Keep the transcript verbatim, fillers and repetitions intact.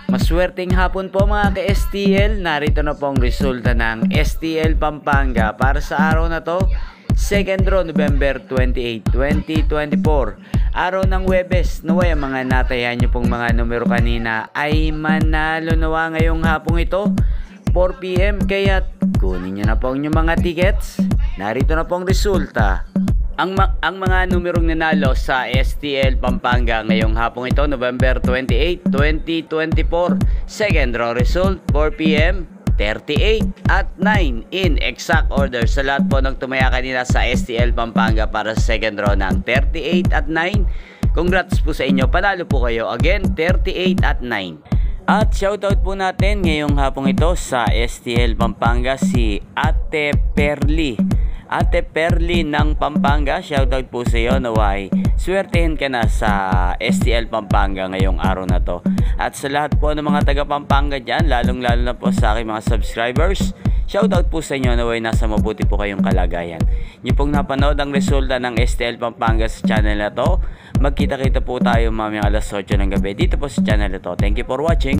Maswerteng hapon po mga ka-S T L. Narito na po ang resulta ng S T L Pampanga para sa araw na to, second draw, November twenty-eighth, twenty twenty-four. Araw ng Huwebes. Naway ang mga natayan nyo pong mga numero kanina ay manalo nawa ngayong hapong ito, four p m Kaya kunin nyo na po ang inyong mga tickets. Narito na po ang resulta. Ang, ma ang mga numerong nanalo sa S T L Pampanga ngayong hapong ito, November twenty-eighth, twenty twenty-four. Second draw result, four p m, thirty-eight at nine in exact order. Sa lahat po ng tumaya kanina sa S T L Pampanga para sa second draw ng thirty-eight at nine, congrats po sa inyo. Panalo po kayo. Again, thirty-eight at nine. At shoutout po natin ngayong hapong ito sa S T L Pampanga si Ate Perly. Ate Perly ng Pampanga, shoutout po sa iyo. Naway, swertehin ka na sa S T L Pampanga ngayong araw na to. At sa lahat po ng mga taga Pampanga dyan, lalong lalo na po sa aking mga subscribers, shoutout po sa inyo. Naway, nasa mabuti po kayong kalagayan. Nyo pong napanood ang resulta ng S T L Pampanga sa channel na to. Magkita-kita po tayo mamayang alas otso ng gabi dito po sa channel na to. Thank you for watching.